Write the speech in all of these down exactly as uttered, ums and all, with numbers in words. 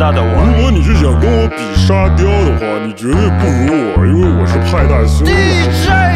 大的我。 如果你是想跟我比沙雕的话，你绝对不如我，因为我是派大星。 D J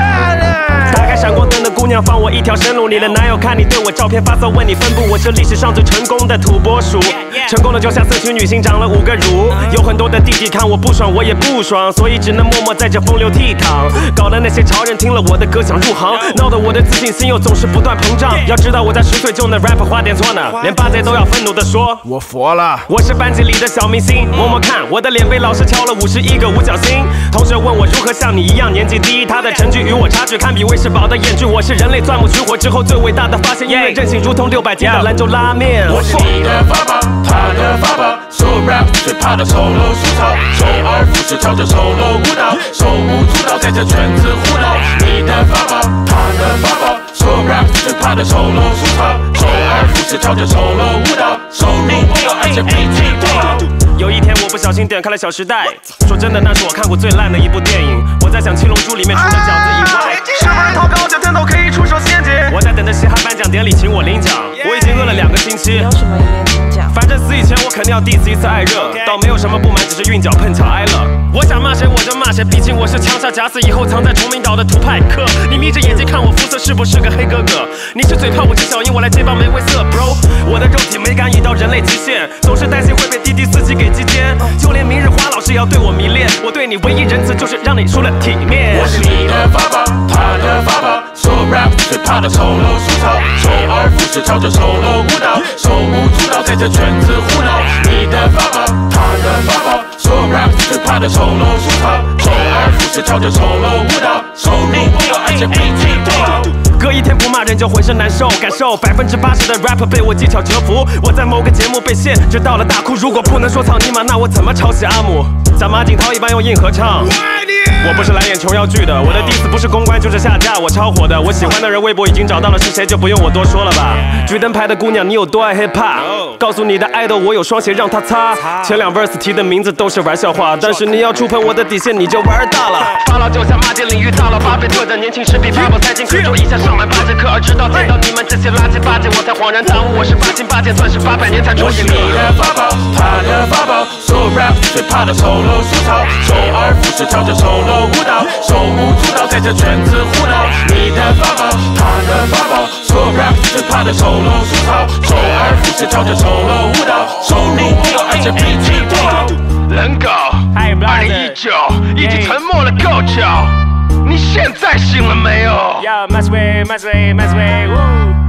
Panic。 打开闪光灯的姑娘，放我一条生路。你的男友看你对我照片发骚，问你分布。我是历史上最成功的土拨鼠，成功的就像色情女星长了五个乳。有很多的弟弟看我不爽，我也不爽，所以只能默默在这风流倜傥。搞得那些潮人听了我的歌想入行，闹得我的自信心又总是不断膨胀。要知道我在十岁就能 rap， 花点错呢，连八贼都要愤怒地说， 我佛了。 我是班级里的小明星，摸摸看，我的脸被老师敲了五十一个五角星。同学问我如何像你一样年纪低，他的成绩与我差距堪比韦世宝的眼距。我是人类钻木取火之后最伟大的发现，因为韧性如同六百斤的兰州拉面。 我是你的法宝，他的法宝，说 rap 最怕的丑陋俗套，周而复始跳着丑陋舞蹈，手舞足蹈在这圈子胡闹。你的法宝，他的法宝，说 rap 最怕的丑陋俗套，周而复始跳着丑陋舞蹈，收入不要而且脾气不好。 有一天我不小心点开了《小时代》，说真的，那是我看过最烂的一部电影。我在想《七龙珠》里面除了饺子以外， 是不是投高奖天都可以出手陷阱？ 我在等着嘻哈颁奖典礼请我领奖，我已经饿了两个星期。 有什么言请讲？ 反正死以前我肯定要 diss 一次艾热，倒没有什么不满，只是韵脚碰巧挨了。我想骂谁我就骂谁，毕竟我是枪杀假死以后藏在崇明岛的土派克。你眯着眼睛看我肤色是不是个黑哥哥？你是嘴炮我是小樱，我来接棒玫瑰色 bro。我的肉体美感已到人类极限，总是担心会被滴滴司机给击奸，就连明日花老师也要对我迷恋。我对你唯一仁慈就是让你输了体面。 我是你的法宝，他的法宝，说 rap 最怕的丑陋俗套，周而复始跳着丑陋舞蹈，手舞足蹈在这圈子胡闹。你的法宝，他的法宝，说 rap 最怕的丑陋俗套，周而复始跳着丑陋舞蹈，收入不要而且脾气不好。 隔一天不骂人就浑身难受，感受百分之八十的 rap 被我技巧折服。我在某个节目被限制到了大哭，如果不能说草泥马，那我怎么抄袭阿姆？像马景涛一般用硬合唱。我不是来演琼瑶剧的，我的 diss 不是公关就是下架，我超火的。我喜欢的人微博已经找到了是谁，就不用我多说了吧。橘灯牌的姑娘，你有多爱 hip hop？ 告诉你的 idol， 我有双鞋让他擦。前两 verse 提的名字都是玩笑话，但是你要触碰我的底线，你就玩大了。发牢就像骂街领域大佬巴菲特的年轻时比巴宝塞进可就一下上满八节课，而直到见到你们这些垃圾八戒，我才恍然大悟，我是八斤八戒，算是八百年才出现。 我是你的法宝，他的法宝，说 rap 最怕的丑陋俗套，周而复始跳着丑陋舞蹈，手舞足蹈在这圈子胡闹。你的法宝，他的法宝，说 rap 最怕的丑陋俗套，周而复始跳着丑陋舞蹈，收入不要而且脾气不好。 人狗，二零一九已经沉默了够久，你现在醒了没有？ Yo, my sway, my sway, my sway, woo.